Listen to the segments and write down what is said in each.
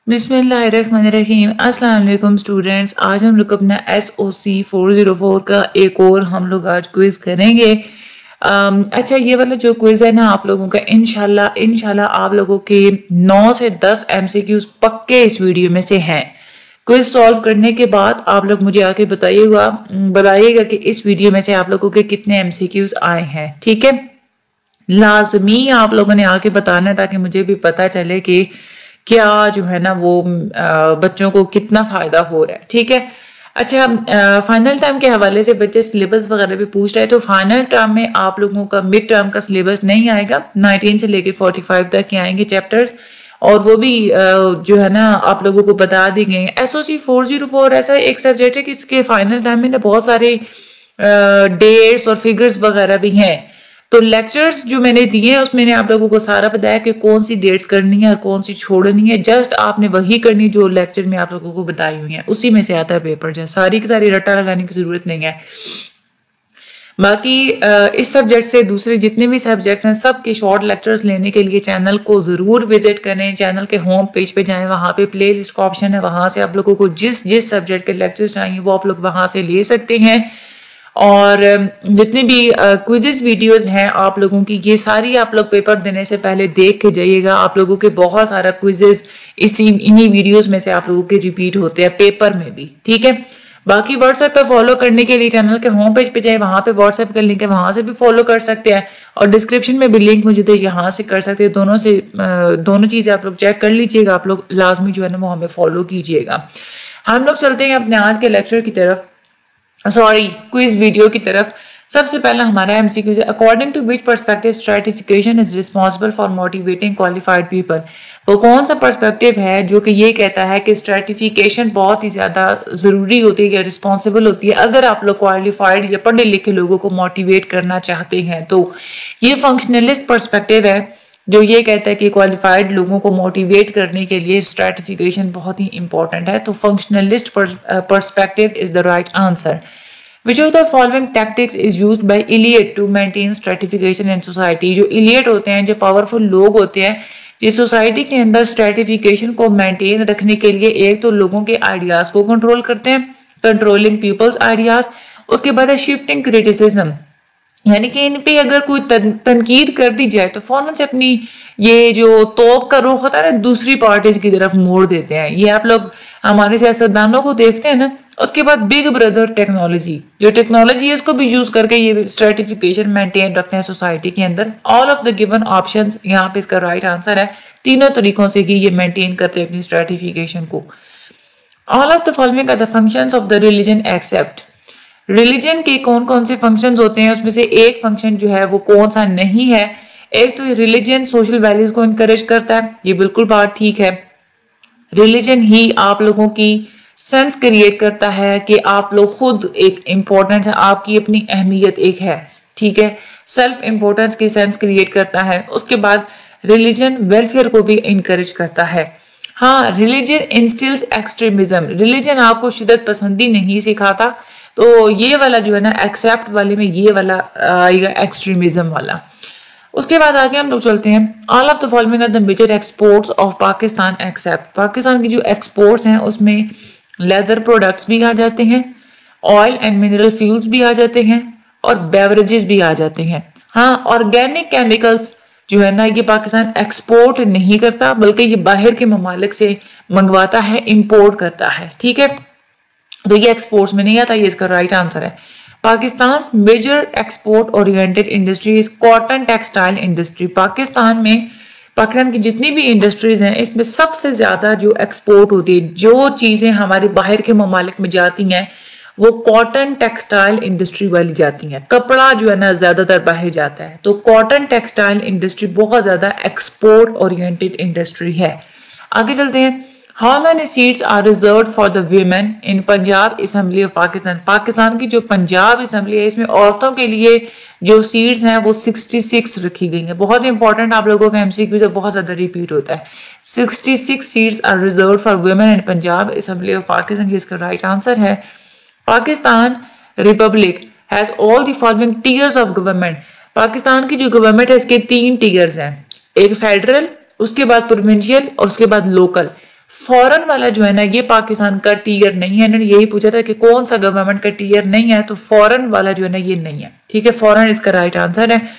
बिस्मिल्लाहिर्रहमानिर्रहीम। अस्सलाम वालेकुम स्टूडेंट्स, आज हम लोग अपना SOC 404 का एक और हम लोग आज क्विज करेंगे। अच्छा, ये वाला जो क्विज है ना आप लोगों का इंशाल्लाह आप लोगों के 9 से 10 MCQs पक्के इस वीडियो में से हैं। क्विज सॉल्व करने के बाद आप लोग मुझे आके बताइएगा कि इस वीडियो में से आप लोगों के कितने MCQs आए हैं। ठीक है, लाजमी आप लोगों ने आके बताना है ताकि मुझे भी पता चले कि क्या जो है ना वो बच्चों को कितना फायदा हो रहा है। ठीक है, अच्छा, फाइनल टर्म के हवाले से बच्चे सिलेबस वगैरह भी पूछ रहे हैं, तो फाइनल टर्म में आप लोगों का मिड टर्म का सिलेबस नहीं आएगा। 19 से लेके 45 तक के आएंगे चैप्टर्स, और वो भी जो है ना आप लोगों को बता दी गई। SOC 404 ऐसा एक सब्जेक्ट है कि इसके फाइनल टाइम में ना बहुत सारे डेट्स और फिगर्स वगैरह भी हैं। तो लेक्चर्स जो मैंने दिए हैं उसमें मैंने आप लोगों को सारा बताया कि कौन सी डेट्स करनी है और कौन सी छोड़नी है। जस्ट आपने वही करनी जो लेक्चर में आप लोगों को बताई हुई है, उसी में से आता है पेपर। जैसे सारी की सारी रट्टा लगाने की जरूरत नहीं है। बाकी इस सब्जेक्ट से दूसरे जितने भी सब्जेक्ट्स हैं सब के शॉर्ट लेक्चर्स लेने के लिए चैनल को ज़रूर विजिट करें। चैनल के होम पेज पे जाएं, वहाँ पे प्ले लिस्ट का ऑप्शन है, वहाँ से आप लोगों को जिस सब्जेक्ट के लेक्चर्स चाहिए वो आप लोग वहाँ से ले सकते हैं। और जितने भी क्विज़ेस वीडियोस हैं आप लोगों की, ये सारी आप लोग पेपर देने से पहले देख के जाइएगा। आप लोगों के बहुत सारा क्विज़ेस इन्हीं वीडियोस में से आप लोगों के रिपीट होते हैं पेपर में भी। ठीक है, बाकी व्हाट्सएप पे फॉलो करने के लिए चैनल के होम पेज पे जाए, वहाँ पे व्हाट्सएप का लिंक है, वहाँ से भी फॉलो कर सकते हैं, और डिस्क्रिप्शन में भी लिंक मौजूद है, यहाँ से कर सकते हैं। दोनों चीज़ें आप लोग चेक कर लीजिएगा। आप लोग लाजमी जो है ना वो हमें फॉलो कीजिएगा। हम लोग चलते हैं अपने आज के लेक्चर की तरफ, क्विज वीडियो की तरफ। सबसे पहला हमारा MCQ है, according to which perspective stratification is responsible for motivating qualified people. वो कौन सा पर्सपेक्टिव है जो कि ये कहता है कि स्ट्रेटिफिकेशन बहुत ही ज्यादा जरूरी होती है या रिस्पॉन्सिबल होती है अगर आप लोग क्वालिफाइड या पढ़े लिखे लोगों को मोटिवेट करना चाहते हैं। तो ये फंक्शनलिस्ट पर्सपेक्टिव है जो ये कहता है कि क्वालिफाइड लोगों को मोटिवेट करने के लिए स्ट्रेटिफिकेशन बहुत ही इंपॉर्टेंट है। तो functionalist perspective is the right answer. Which of the following tactics is used by elite to maintain stratification in society? जो elite होते हैं, जो पावरफुल लोग होते हैं, जिस सोसाइटी के अंदर स्ट्रेटिफिकेशन को मेंटेन रखने के लिए एक तो लोगों के आइडियाज को कंट्रोल करते हैं, कंट्रोलिंग पीपल्स आइडियाज। उसके बाद है शिफ्टिंग क्रिटिसिज्म, यानी कि इन पे अगर कोई तनकीद कर दी जाए तो फौरन से अपनी ये जो तोप का रुख होता है ना दूसरी पार्टीज की तरफ मोड़ देते हैं। ये आप लोग हमारे सियासतदानों को देखते हैं ना। उसके बाद बिग ब्रदर टेक्नोलॉजी, जो टेक्नोलॉजी है इसको भी यूज करके ये स्ट्रेटिफिकेशन मेंटेन रखते हैं सोसाइटी के अंदर। All of the given options, यहाँ पे इसका राइट आंसर है। तीनों तरीकों से कि ये मेंटेन करते हैं अपनी स्ट्रेटिफिकेशन को। All of the following are the functions of the religion except. Religion के कौन कौन से फंक्शंस होते हैं, उसमें से एक फंक्शन जो है वो कौन सा नहीं है। एक तो रिलीजन सोशल वैल्यूज को इनकरेज करता है, ये बिल्कुल बात ठीक है। रिलीजन ही आप लोगों की सेंस क्रिएट करता है कि आप लोग खुद एक इम्पोर्टेंस है, आपकी अपनी अहमियत एक है। ठीक है, सेल्फ इम्पोर्टेंस की सेंस क्रिएट करता है। उसके बाद रिलीजन वेलफेयर को भी इनकरेज करता है। हाँ, रिलीजन इंस्टिल्स एक्सट्रीमिज्म, रिलीजन आपको शिद्दत पसंदी नहीं सिखाता। तो ये वाला जो है ना एक्सेप्ट वाले में ये वाला आएगा, एक्सट्रीमिज्म वाला। उसके बाद आगे हम लोग चलते हैं। All of the following are the major exports of Pakistan except. Pakistan की जो एक्सपोर्ट्स हैं उसमें लेदर प्रोडक्ट्स भी आ जाते हैं, ऑयल एंड मिनरल फ्यूल्स भी आ जाते हैं, और बेवरेजेस भी आ जाते हैं। हाँ, ऑर्गेनिक केमिकल्स जो है ना ये पाकिस्तान एक्सपोर्ट नहीं करता, बल्कि ये बाहर के ममालिक से मंगवाता है, इंपोर्ट करता है। ठीक है, तो ये एक्सपोर्ट्स में नहीं आता, ये इसका राइट आंसर है। Pakistan major export oriented industry is cotton textile industry. Pakistan की जितनी भी इंडस्ट्रीज हैं इसमें सबसे ज्यादा जो एक्सपोर्ट होती है, जो चीजें हमारे बाहर के ममालिक में जाती हैं वो कॉटन टेक्सटाइल इंडस्ट्री वाली जाती हैं। कपड़ा जो है ना ज्यादातर बाहर जाता है, तो कॉटन टेक्सटाइल इंडस्ट्री बहुत ज्यादा एक्सपोर्ट ओरिएंटेड इंडस्ट्री है। आगे चलते हैं। How many seats are reserved for the women in Punjab Assembly of Pakistan? Pakistan की जो पंजाब असम्बली है इसमें औरतों के लिए जो सीट्स हैं वो 66 रखी गई हैं। बहुत इंपॉर्टेंट, आप लोगों का MCQ तो बहुत ज्यादा रिपीट होता है। 66 seats are reserve for women in Punjab assembly of Pakistan, जिसका राइट आंसर है। Pakistan republic has all the following tiers of government. Pakistan की जो गवर्नमेंट है इसके 3 टीयर्स हैं, एक फेडरल, उसके बाद प्रोविंशियल और उसके बाद लोकल। फॉरेन वाला जो है ना ये पाकिस्तान का टीयर नहीं है। इन्होंने यही पूछा था कि कौन सा गवर्नमेंट का टीयर नहीं है, तो फॉरेन वाला जो है ना ये नहीं है, ठीक है, फॉरेन इसका राइट आंसर है।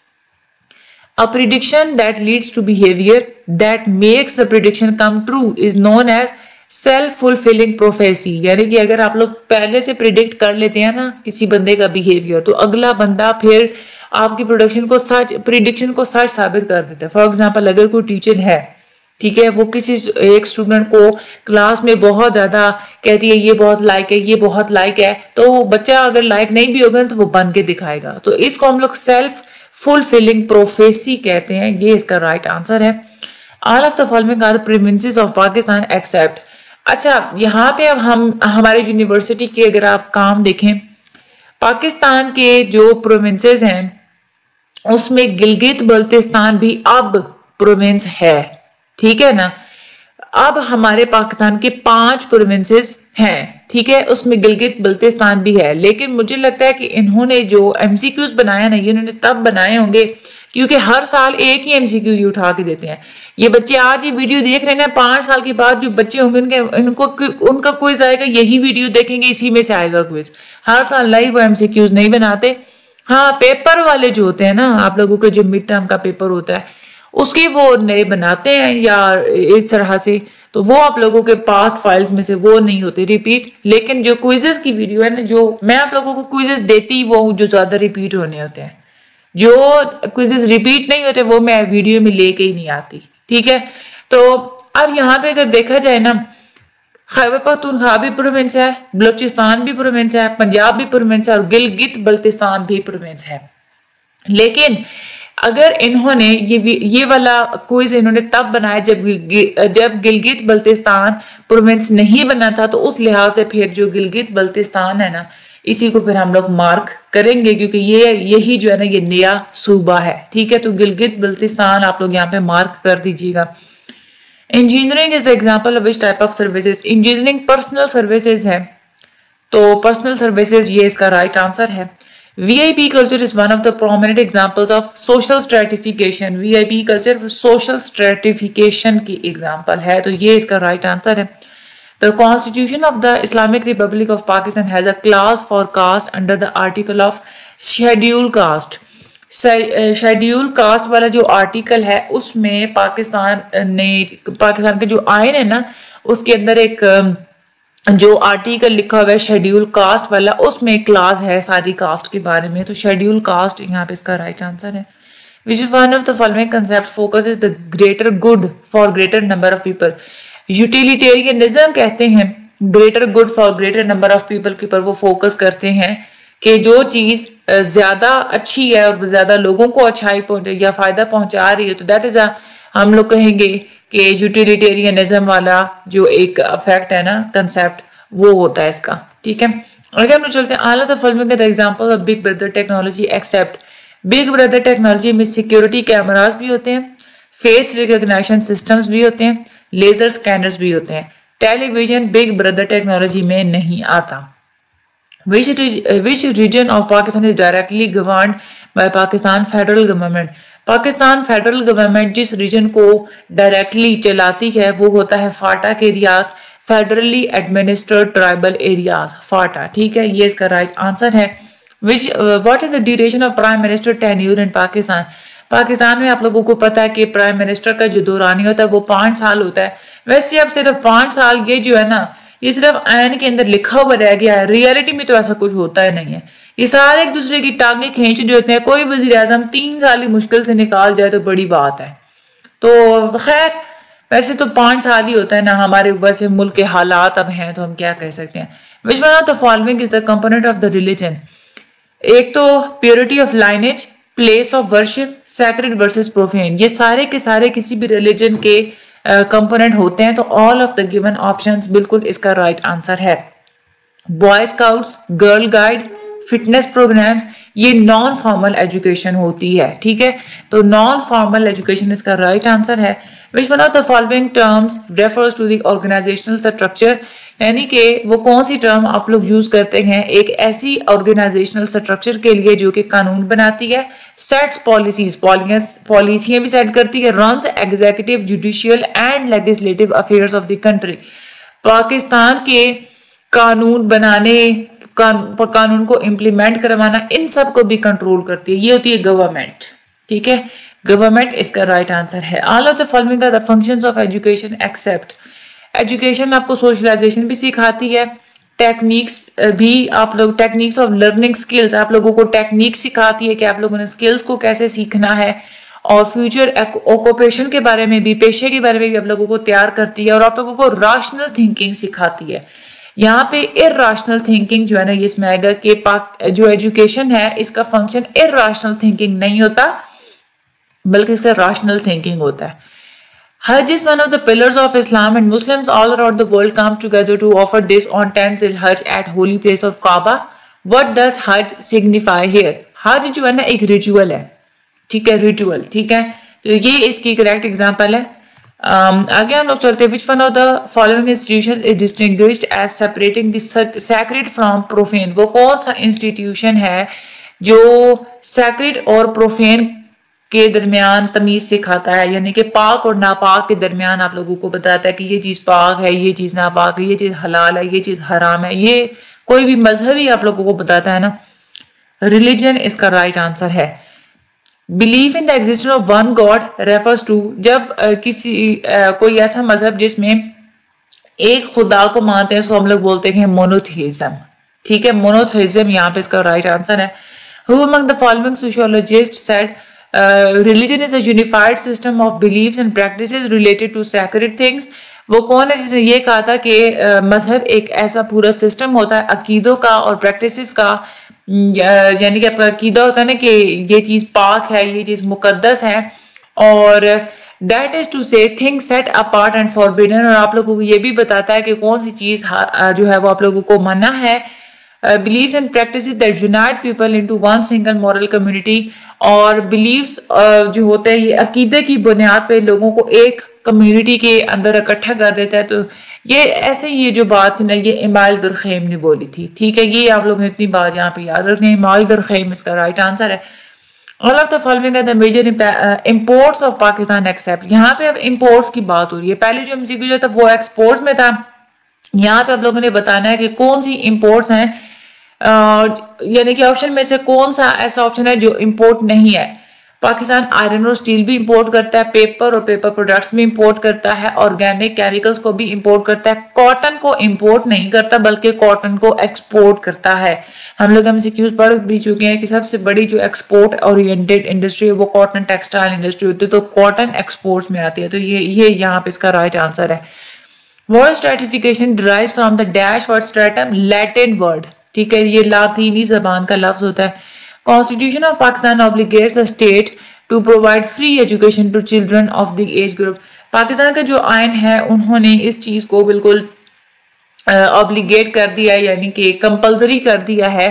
A prediction that leads to behavior that makes the prediction come true is known as self-fulfilling prophecy। यानी कि अगर आप लोग पहले से प्रिडिक्ट कर लेते हैं ना किसी बंदे का बिहेवियर, तो अगला बंदा फिर आपकी प्रिडिक्शन को सच साबित कर देता है। फॉर एग्जाम्पल, अगर कोई टीचर है, ठीक है, वो किसी एक स्टूडेंट को क्लास में बहुत ज्यादा कहती है ये बहुत लाइक है, ये बहुत लाइक है, तो बच्चा अगर लाइक नहीं भी होगा तो वो बन के दिखाएगा। तो इसको हम लोग सेल्फ फुलफिलिंग प्रोफेसी कहते हैं, ये इसका राइट आंसर है। All of the following are provinces of Pakistan except. अच्छा, यहाँ पे अब हम हमारे यूनिवर्सिटी के अगर आप काम देखें, पाकिस्तान के जो प्रोविंसेस हैं उसमें गिलगित बल्तिस्तान भी अब प्रोविंस है, ठीक है ना। अब हमारे पाकिस्तान के 5 प्रोविंसेस हैं, ठीक है, उसमें गिलगित बल्तिस्तान भी है। लेकिन मुझे लगता है कि इन्होंने जो एमसीक्यूज बनाया ना, ये इन्होंने तब बनाए होंगे क्योंकि हर साल एक ही एमसीक्यू ही उठा के देते हैं। ये बच्चे आज ये वीडियो देख रहे हैं, 5 साल के बाद जो बच्चे होंगे उनका क्विज आएगा, यही वीडियो देखेंगे, इसी में से आएगा क्विज। हर साल लाइव वो एमसीक्यूज नहीं बनाते। हाँ, पेपर वाले जो होते हैं ना, आप लोगों के जो मिड टर्म का पेपर होता है उसके वो नए बनाते हैं या इस तरह से, तो वो आप लोगों के पास्ट फाइल्स में से वो नहीं होते रिपीट। लेकिन जो क्विजेस की वीडियो है ना, जो मैं आप लोगों को क्विजेस देती वो जो ज्यादा रिपीट होने होते हैं, जो क्विजेस रिपीट नहीं होते वो मैं वीडियो में लेके ही नहीं आती, ठीक है। तो अब यहाँ पे अगर देखा जाए ना, खैबर पख्तूनख्वा भी प्रोविंस है, बलूचिस्तान भी प्रोविंस है, पंजाब भी प्रोविंस है और गिलगित बल्तिस्तान भी प्रोविंस है। लेकिन अगर इन्होंने ये वाला क्विज इन्होंने तब बनाया जब गिलगित बल्तिस्तान प्रोविंस नहीं बना था, तो उस लिहाज से फिर जो गिलगित बल्तिस्तान है ना, इसी को फिर हम लोग मार्क करेंगे क्योंकि यही जो है ना ये नया सूबा है, ठीक है। तो गिलगित बल्तिस्तान आप लोग यहाँ पे मार्क कर दीजिएगा। Engineering is example of which type of services. Engineering personal services है, तो पर्सनल सर्विसेज ये इसका राइट आंसर है। VIP culture is one of the prominent examples of social stratification। VIP culture social stratification की example है, तो ये इसका राइट आंसर है। The Constitution of the Islamic Republic of Pakistan has a clause for caste under the article of schedule caste। Schedule caste वाला जो article है उसमें पाकिस्तान के जो आइन है ना, उसके अंदर एक जो आर्टिकल लिखा हुआ है शेड्यूल कास्ट वाला, उसमें क्लास है सारी कास्ट के बारे में, तो शेड्यूल कास्ट यहाँ पे इसका राइट आंसर है। Which is one of the following concept focuses the greater good for greater number of people. Utilitarianism कहते हैं greater good for greater number of people के ऊपर वो फोकस करते हैं कि जो चीज ज्यादा अच्छी है और ज्यादा लोगों को अच्छाई पहुंचे या फायदा पहुंचा रही है, तो दैट इज हम लोग कहेंगे कि यूटिलिटेरियनिज्म वाला जो एक इफेक्ट है ना, कंसेप्ट, वो होता है इसका, ठीक है। अगर हम लोग चलते हैं all the following example of big brother technology except. Big brother technology में सिक्योरिटी कैमरास भी होते हैं, फेस रिकॉग्निशन सिस्टम्स भी होते हैं, लेजर स्कैनर्स भी होते हैं। टेलीविजन बिग ब्रदर टेक्नोलॉजी में नहीं आता। Which region of Pakistan is directly governed by Pakistan federal government? Pakistan federal government जिस रीजन को डायरेक्टली चलाती है वो होता है फाटा के areas, federally administered tribal areas, FATA, ठीक है, ये इसका राइट आंसर है। What is the duration of prime minister tenure in Pakistan? Pakistan में आप लोगों को पता है कि प्राइम मिनिस्टर का जो दौरानी होता है वो 5 साल होता है। वैसे अब सिर्फ 5 साल ये जो है ना, ये सिर्फ आयन के अंदर लिखा हुआ रह गया है, रियलिटी में तो ऐसा कुछ होता ही नहीं है। ये सारे एक दूसरे की टांगे खींच जो होते हैं, कोई वजीर आजम 3 साल ही मुश्किल से निकाल जाए तो बड़ी बात है। तो खैर वैसे तो 5 साल ही होता है ना, हमारे वैसे मुल्क के हालात अब हैं तो हम क्या कह सकते हैं। Which one of the following is the component of the religion? एक तो purity of lineage, place of worship, sacred versus profane, ये सारे के सारे किसी भी रिलीजन के कंपोनेंट होते हैं, तो all of the given options बिल्कुल इसका राइट आंसर है। Boy scouts, girl guide, fitness programs, ये नॉन फॉर्मल एजुकेशन होती है, ठीक है, तो नॉन फॉर्मल एजुकेशन इसका राइट आंसर है। Which one of the following terms refers to the organizational structure? यानी कि वो कौन सी टर्म आप लोग यूज करते हैं एक ऐसी ऑर्गेनाइजेशनल स्ट्रक्चर के लिए जो कि कानून बनाती है, सेट्स पॉलिसीज, पॉलिसियां भी सेट करती है, runs executive, judicial and legislative affairs of the country. Pakistan के कानून बनाने, कानून को इम्प्लीमेंट करवाना, इन सब को भी कंट्रोल करती है, ये होती है गवर्नमेंट। ठीक है, गवर्नमेंट इसका राइट आंसर है। All of the following are the functions of education except. Education आपको सोशलाइजेशन भी सिखाती है, टेक्निक्स भी, आप लोग टेक्निक्स ऑफ लर्निंग स्किल्स, आप लोगों को टेक्निक सिखाती है कि आप लोगों ने स्किल्स को कैसे सीखना है, और फ्यूचर ऑक्यूपेशन के बारे में भी, पेशे के बारे में भी आप लोगों को तैयार करती है, और आप लोगों को रैशनल थिंकिंग सिखाती है। यहाँ पे इरैशनल थिंकिंग जो है ना, ये इसमें आएगा कि जो एजुकेशन है इसका फंक्शन इरैशनल थिंकिंग नहीं होता बल्कि इसका रैशनल थिंकिंग होता है। Hajj is one of the pillars of Islam and Muslims all around the world come together to offer this on 10th Zil-Hajj at holy place of Kaaba. What does Hajj signify here? Hajj जो है ना एक ritual है, ठीक है, ritual, ठीक है, तो ये इसकी करेक्ट एग्जांपल है। आगे हम लोग चलते हैं। Which one of the following institution is distinguished as separating the sacred from profane? वो कौन सा इंस्टीट्यूशन है जो सैक्रेड और प्रोफेन के दरमियान तमीज सिखाता है, यानी कि पाक और नापाक के दरमियान आप लोगों को बताता है कि ये चीज पाक है, ये चीज नापाक है, ये चीज हलाल है, ये चीज हराम है। ये कोई भी मजहब ही आप लोगों को बताता है ना। रिलीजन इसका राइट आंसर है। Believe in the existence of one god refers to, जब कोई ऐसा मजहब जिसमें एक खुदा को मानते हैं उसको हम लोग बोलते हैं मोनोथेइज्म। ठीक है, मोनोथेइज्म यहाँ पे इसका राइट आंसर है। Who among the following sociologists said religion is a unified system of beliefs and practices related to sacred things? वो कौन है जिसने ये कहा था कि मजहब एक ऐसा पूरा सिस्टम होता है अकीदों का और प्रैक्टिसेस का, यानी कि आपका अकीदा होता है ना कि ये चीज पाक है, ये चीज मुकद्दस है, और that is to say things set apart and forbidden, और आप लोगों को ये भी बताता है कि कौन सी चीज जो है वो आप लोगों को मना है। beliefs and practices that unite people into one single moral community, और beliefs जो होते हैं ये अकीदे की बुनियाद पे लोगों को एक कम्युनिटी के अंदर इकट्ठा कर देता है। तो ये ऐसे ये जो बात थी ना, ये इमाल दुरखेम ने बोली थी। ठीक है, ये आप लोग ने इतनी बात यहाँ पे याद रखनी है, इमाल दुरखेम इसका राइट आंसर है। All of the following are the major imports of Pakistan except. यहाँ पे अब इंपोर्ट्स की बात हो रही है, पहले जो एमसीक्यू जो था वो एक्सपोर्ट्स में था, यहाँ पे आप लोगों ने बताना है कि कौन सी इंपोर्ट्स हैं, यानी कि ऑप्शन में से कौन सा ऐसा ऑप्शन है जो इंपोर्ट नहीं है। पाकिस्तान आयरन और स्टील भी इंपोर्ट करता है, पेपर और पेपर प्रोडक्ट्स भी इंपोर्ट करता है, ऑर्गेनिक केमिकल्स को भी इंपोर्ट करता है, कॉटन को इंपोर्ट नहीं करता बल्कि कॉटन को एक्सपोर्ट करता है। हम लोग एमसीक्यूज पढ़ भी चुके हैं कि सबसे बड़ी जो एक्सपोर्ट ओरिएंटेड इंडस्ट्री है वो कॉटन टेक्सटाइल इंडस्ट्री होती है, तो कॉटन एक्सपोर्ट्स में आती है, तो ये यहाँ पे इसका राइट आंसर है। Word stratification derives from the dash word stratum, Latin word, ठीक है, ये लातीनी जबान का लफ्ज होता है। Constitution of Pakistan obligates the state to provide free education to children of the age group. Pakistan का जो आइन है उन्होंने इस चीज को बिल्कुल ऑब्लिगेट कर दिया है, यानी कि कंपल्सरी कर दिया है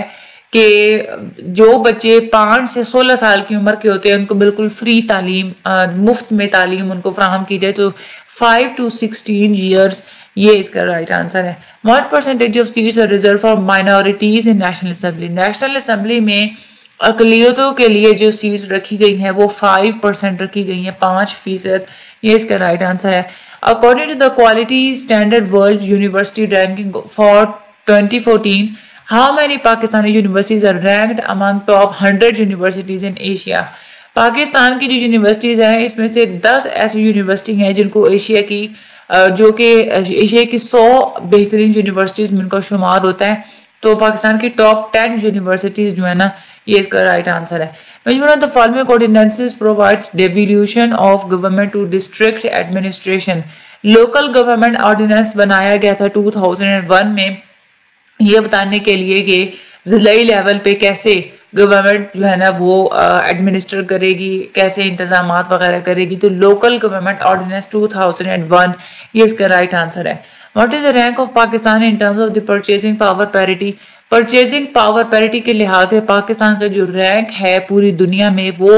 कि जो बच्चे 5 से 16 साल की उम्र के होते हैं उनको बिल्कुल फ्री तालीम, मुफ्त में तालीम उनको फराहम की जाए। तो 5 to 16 ईयर्स, ये इसका राइट आंसर है। What percentage of seats are reserve for minorities in national assembly? National assembly में अकलियतों के लिए जो सीट्स रखी गई हैं वो 5% रखी गई हैं, 5%, ये इसका राइट आंसर है। According to the quality standard world university ranking for 2014, how many Pakistani universities are ranked among top 100 universities in Asia? Pakistan की जो यूनिवर्सिटीज हैं इसमें से 10 ऐसी यूनिवर्सिटी हैं जिनको एशिया की जो कि एशिया की 100 बेहतरीन यूनिवर्सिटीज में उनका शुमार होता है। तो पाकिस्तान की टॉप 10 यूनिवर्सिटीज जो है ना, ये इसका राइट आंसर है। Which one of the following ordinances provides devolution of government to district administration? Local government ordinance बनाया गया था 2001 में, ये बताने के लिए कि जिलाई लेवल पे कैसे गवर्नमेंट जो है ना वो एडमिनिस्टर करेगी, कैसे इंतजामात वगैरह करेगी। तो लोकल गवर्नमेंट ऑर्डिनेंस 2001, ये इसका राइट आंसर है। What is the rank of Pakistan in terms of the purchasing power parity? Purchasing power parity के लिहाज से पाकिस्तान का जो रैंक है पूरी दुनिया में वो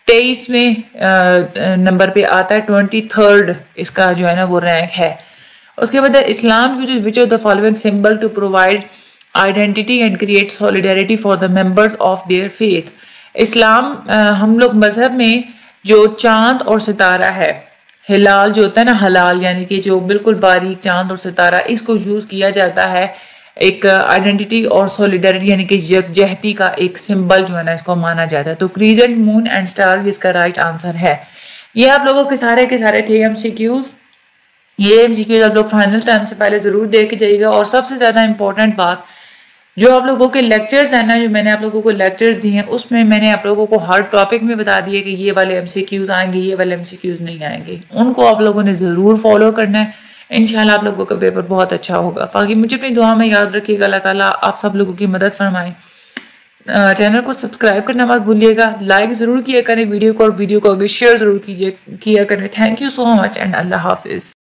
23वें नंबर पे आता है, 23rd इसका जो है ना वो रैंक है। उसके बाद Islam uses which of the following symbol to provide identity and create solidarity for the members of their faith. इस्लाम हम लोग मजहब में जो चांद और सितारा है, हिलाल जो होता है ना, हलाल यानी कि जो बिल्कुल बारीक चांद और सितारा, इसको यूज किया जाता है एक आइडेंटिटी और सॉलिडारिटी यानी कि यकजहती का एक सिंबल जो है ना, इसको माना जाता है। तो क्रीजेंट, मून एंड स्टार इसका राइट आंसर है। ये आप लोगों के सारे थे एमसीक्यूज। ये एमसीक्यूज आप लोग फाइनल टाइम से पहले जरूर दे के जाइएगा। और सबसे ज्यादा इंपॉर्टेंट बात, जो आप लोगों के लेक्चर्स हैं ना, जो मैंने आप लोगों को लेक्चर्स दिए हैं, उसमें मैंने आप लोगों को हर टॉपिक में बता दिया कि ये वाले एमसीक्यूज आएंगे, ये वाले एमसीक्यूज नहीं आएंगे। उनको आप लोगों ने ज़रूर फॉलो करना है। इंशाल्लाह आप लोगों का पेपर बहुत अच्छा होगा। बाकी मुझे अपनी दुआ में याद रखिएगा। अल्लाह ताला आप सब लोगों की मदद फरमाए। चैनल को सब्सक्राइब करना मत भूलिएगा, लाइक ज़रूर किया करें वीडियो को, और वीडियो को आगे शेयर ज़रूर किया करें। Thank you so much and अल्लाह हाफिज़।